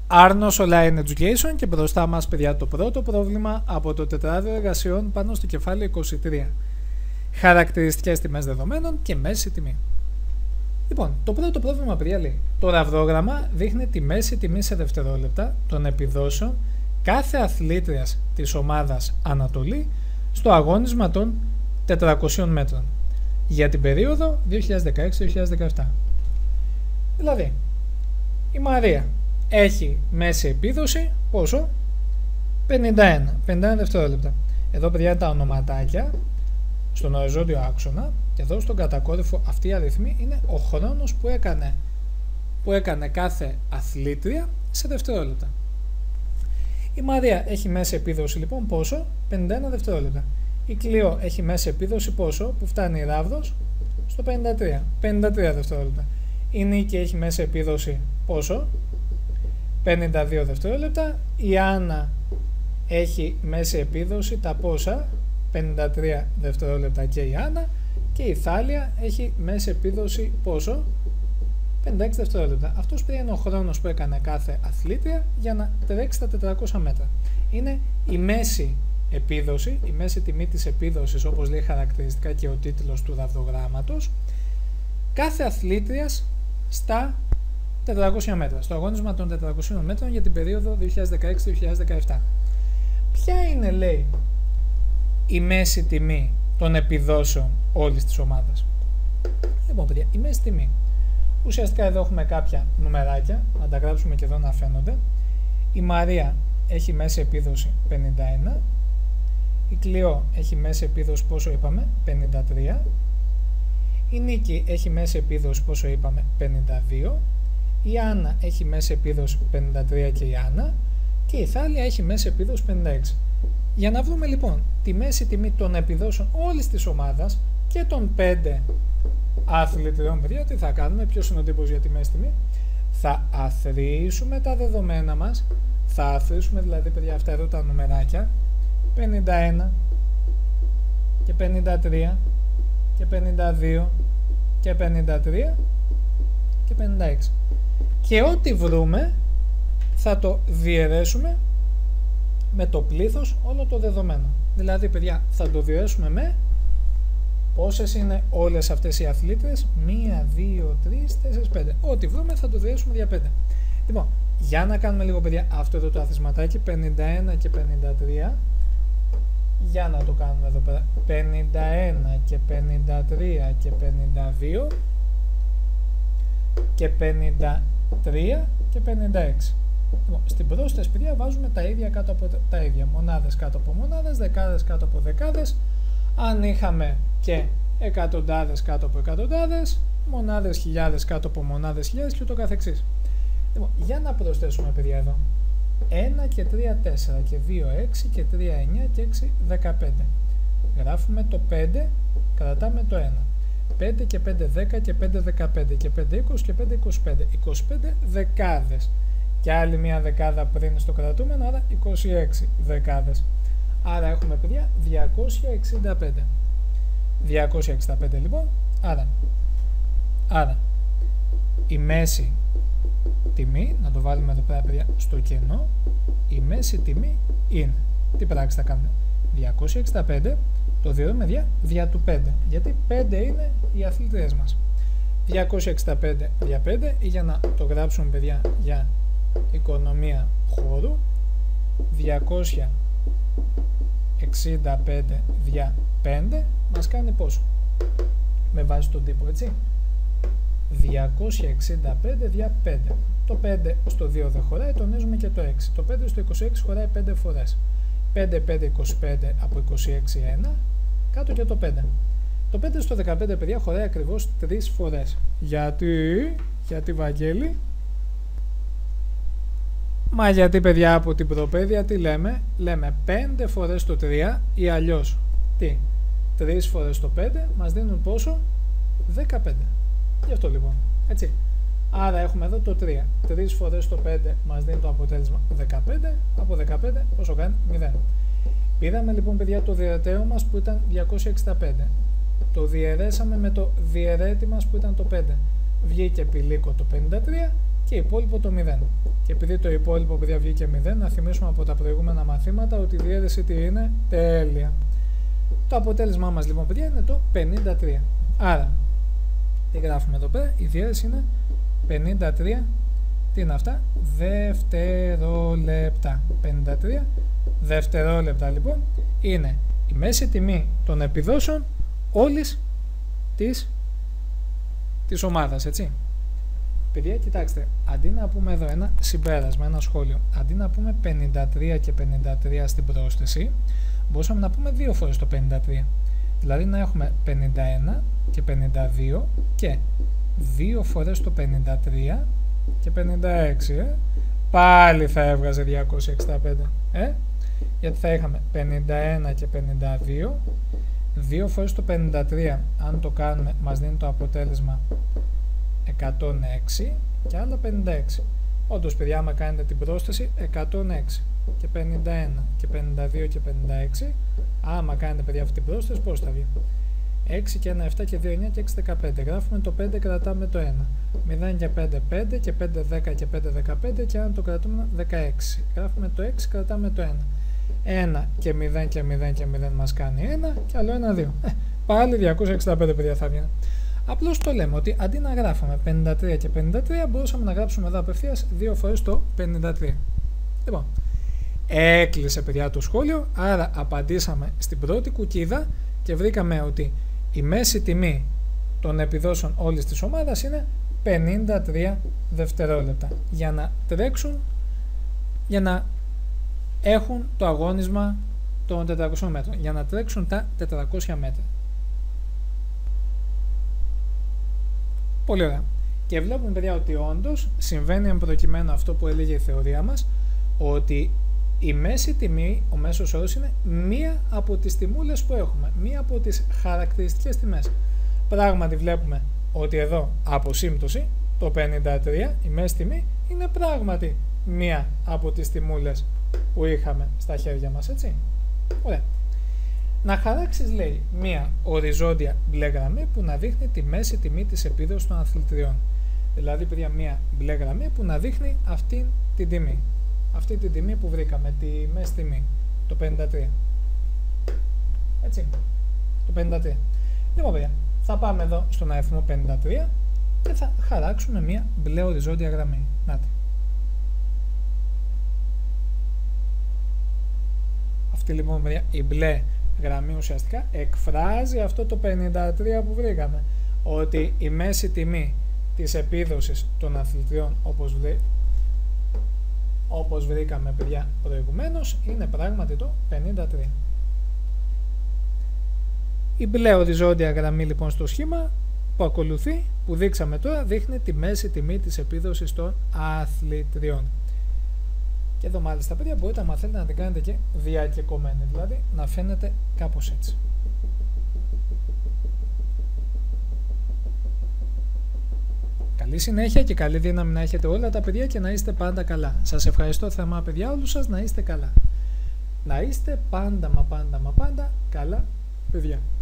Arnos Online Education και μπροστά μας, παιδιά, το πρώτο πρόβλημα από το τετράδιο εργασιών πάνω στο κεφάλαιο 23. Χαρακτηριστικές τιμές δεδομένων και μέση τιμή. Λοιπόν, το πρώτο πρόβλημα, παιδιά, λέει: το ραβδόγραμμα δείχνει τη μέση τιμή σε δευτερόλεπτα των επιδόσεων κάθε αθλήτριας της ομάδας Ανατολή στο αγώνισμα των 400 μέτρων για την περίοδο 2016-2017. Δηλαδή, η Μαρία έχει μέση επίδοση πόσο? 51 δευτερόλεπτα. Εδώ, παιδιά, τα ονοματάκια στον οριζόντιο άξονα και εδώ στον κατακόρυφο αυτή η αριθμή είναι ο χρόνος που έκανε κάθε αθλήτρια σε δευτερόλεπτα. Η Μαρία έχει μέση επίδοση λοιπόν πόσο? 51 δευτερόλεπτα. Η Κλειό έχει μέση επίδοση πόσο? Που φτάνει η ράβδος στο 53 δευτερόλεπτα. Η Νίκη έχει μέση επίδοση πόσο? 52 δευτερόλεπτα. Η Άννα έχει μέση επίδοση τα πόσα? 53 δευτερόλεπτα και η Άννα. Και η Θάλια έχει μέση επίδοση πόσο? 56 δευτερόλεπτα. Αυτός πήρε είναι ο χρόνος που έκανε κάθε αθλήτρια για να τρέξει τα 400 μέτρα. Είναι η μέση επίδοση, η μέση τιμή της επίδοσης, όπως λέει χαρακτηριστικά και ο τίτλος του ραβδογράμματος, κάθε αθλήτριας στα 400 μέτρα, στο αγώνισμα των 400 μέτρων για την περίοδο 2016-2017. Ποια είναι, λέει, η μέση τιμή των επιδόσεων όλης της ομάδας? Λοιπόν, παιδιά, η μέση τιμή. Ουσιαστικά εδώ έχουμε κάποια νουμεράκια, να τα γράψουμε και εδώ να φαίνονται. Η Μαρία έχει μέση επίδοση 51. Η Κλειό έχει μέση επίδοση πόσο είπαμε? 53. Η Νίκη έχει μέση επίδοση πόσο είπαμε? 52. Η Άννα έχει μέση επίδοση 53 και η Άννα. Και η Θάλια έχει μέση επίδοση 56. Για να βρούμε λοιπόν τη μέση τιμή των επιδόσεων όλης της ομάδας και των 5 αθλητριών, παιδιά, τι θα κάνουμε? Ποιος είναι ο τύπος για τη μέση τιμή? Θα αθροίσουμε τα δεδομένα μας, θα αθροίσουμε δηλαδή, παιδιά, αυτά εδώ τα νουμεράκια 51 και 53 και 52 και 53 και 56 και ό,τι βρούμε θα το διαιρέσουμε με το πλήθος όλο το δεδομένο. Δηλαδή, παιδιά, θα το διαιρέσουμε με πόσες είναι όλες αυτές οι αθλήτριες? 1, 2, 3, 4, 5. Ό,τι βρούμε θα το διαιρέσουμε δια 5. Λοιπόν, για να κάνουμε λίγο, παιδιά, αυτό εδώ το αθροισματάκι 51 και 53. Για να το κάνουμε εδώ πέρα 51 και 53 και 52 και 53 και 56. Λοιπόν, στην πρόσθεση, παιδιά, βάζουμε τα ίδια κάτω από τα ίδια, μονάδες κάτω από μονάδες, δεκάδες κάτω από δεκάδες. Αν είχαμε και εκατοντάδες κάτω από εκατοντάδες, μονάδες χιλιάδες κάτω από μονάδες χιλιάδες και ούτω καθεξής. Λοιπόν, για να προσθέσουμε, παιδιά, εδώ 1 και 3 4 και 2 6 και 3 9 και 6 15. Γράφουμε το 5, κρατάμε το 1. 5 και 5 10 και 5 15 και 5 20 και 5 25. 25 δεκάδες. Και άλλη μία δεκάδα πριν στο κρατούμενο, άρα 26 δεκάδες. Άρα έχουμε, παιδιά, 265. 265 λοιπόν. Άρα η μέση τιμή, να το βάλουμε εδώ πέρα, παιδιά, στο κενό, η μέση τιμή είναι, τι πράξη θα κάνουμε? 265 το διαιρούμε δια του 5, γιατί 5 είναι οι αθλητές μας. 265 δια 5, ή για να το γράψουμε, παιδιά, για οικονομία χώρου, 265 δια 5 μας κάνει πόσο? Με βάση τον τύπο, έτσι, 265 δια 5. Το 5 στο 2 δεν χωράει, τονίζουμε και το 6. Το 5 στο 26 χωράει 5 φορές. 5, 5, 25 από 26 1, κάτω και το 5. Το 5 στο 15, παιδιά, χωράει ακριβώς 3 φορές. Γιατί, Βαγγέλη? Μα γιατί, παιδιά, από την προπαίδεια τι λέμε? Λέμε 5 φορές το 3 ή αλλιώς τι? 3 φορές το 5 μας δίνουν πόσο? 15. Γι' αυτό λοιπόν, έτσι. Άρα έχουμε εδώ το 3. 3 φορές το 5 μας δίνει το αποτέλεσμα 15. Από 15 πόσο κάνει? 0. Πήραμε λοιπόν, παιδιά, το διαιρεταίο μας που ήταν 265. Το διαιρέσαμε με το διαιρέτη μας που ήταν το 5. Βγήκε πηλίκο το 53 και υπόλοιπο το 0. Και επειδή το υπόλοιπο, παιδιά, βγήκε 0, να θυμίσουμε από τα προηγούμενα μαθήματα ότι η διαίρεση τι είναι? Τέλεια. Το αποτέλεσμά μας λοιπόν, παιδιά, είναι το 53. Άρα, τι γράφουμε εδώ πέρα? Η διαίρεση είναι 53. Τι είναι αυτά? Δευτερόλεπτα. 53 δευτερόλεπτα λοιπόν είναι η μέση τιμή των επιδόσεων όλης της ομάδας, έτσι. Παιδιά, κοιτάξτε, αντί να πούμε εδώ ένα συμπέρασμα, ένα σχόλιο, αντί να πούμε 53 και 53 στην πρόσθεση, μπορούσαμε να πούμε δύο φορές το 53. Δηλαδή να έχουμε 51 και 52 και δύο φορές το 53 και 56, πάλι θα έβγαζε 265, γιατί θα είχαμε 51 και 52, δύο φορές το 53, αν το κάνουμε μας δίνει το αποτέλεσμα 106 και άλλα 56. Όντως, παιδιά, άμα κάνετε την πρόσθεση 106 και 51 και 52 και 56, άμα κάνετε, παιδιά, αυτή την πρόσθεση, πώς θα βγει? 6 και 1, 7 και 2, 9 και 6, 15. Γράφουμε το 5, κρατάμε το 1. 0 και 5, 5 και 5, 10 και 5, 15 και αν το κρατούμε 16. Γράφουμε το 6, κρατάμε το 1. 1 και 0 και 0 και 0 μας κάνει 1 και άλλο 1, 2. Πάλι 265, παιδιά, θα βγαίνει. Απλώς το λέμε ότι αντί να γράφουμε 53 και 53, μπορούσαμε να γράψουμε εδώ απευθείας δύο φορές το 53. Λοιπόν, έκλεισε, παιδιά, το σχόλιο, άρα απαντήσαμε στην πρώτη κουκίδα και βρήκαμε ότι η μέση τιμή των επιδόσεων όλης της ομάδας είναι 53 δευτερόλεπτα για να τρέξουν, για να έχουν το αγώνισμα των 400 μέτρων, για να τρέξουν τα 400 μέτρα. Πολύ ωραία. Και βλέπουμε, παιδιά, ότι όντως συμβαίνει εν προκειμένου αυτό που έλεγε η θεωρία μας, ότι η μέση τιμή, ο μέσος όρος, είναι μία από τις τιμούλες που έχουμε, μία από τις χαρακτηριστικές τιμές. Πράγματι βλέπουμε ότι εδώ από σύμπτωση το 53, η μέση τιμή, είναι πράγματι μία από τις τιμούλες που είχαμε στα χέρια μας, έτσι. Ωραία. Να χαράξεις, λέει, μία οριζόντια μπλε γραμμή που να δείχνει τη μέση τιμή της επίδοσης των αθλητριών. Δηλαδή, παιδιά, μία μπλε γραμμή που να δείχνει αυτή την τιμή. Αυτή την τιμή που βρήκαμε, τη μέση τιμή, το 53. Έτσι, το 53. Λοιπόν, παιδιά, θα πάμε εδώ στον αριθμό 53 και θα χαράξουμε μία μπλε οριζόντια γραμμή. Νάτε. Αυτή λοιπόν, παιδιά, η μπλε γραμμή ουσιαστικά εκφράζει αυτό το 53 που βρήκαμε. Ότι η μέση τιμή της επίδοσης των αθλητριών, όπως βρήκαμε, παιδιά, προηγουμένως, είναι πράγματι το 53. Η μπλε οριζόντια γραμμή λοιπόν στο σχήμα που ακολουθεί, που δείξαμε τώρα, δείχνει τη μέση τιμή της επίδοσης των αθλητριών. Και εδώ μάλιστα, παιδιά, μπορείτε, αν θέλετε, να την κάνετε και διακεκομένη, δηλαδή να φαίνεται κάπως έτσι. Καλή συνέχεια και καλή δύναμη να έχετε όλα τα παιδιά και να είστε πάντα καλά. Σας ευχαριστώ θερμά, παιδιά, όλους σας, να είστε καλά. Να είστε πάντα μα πάντα καλά, παιδιά.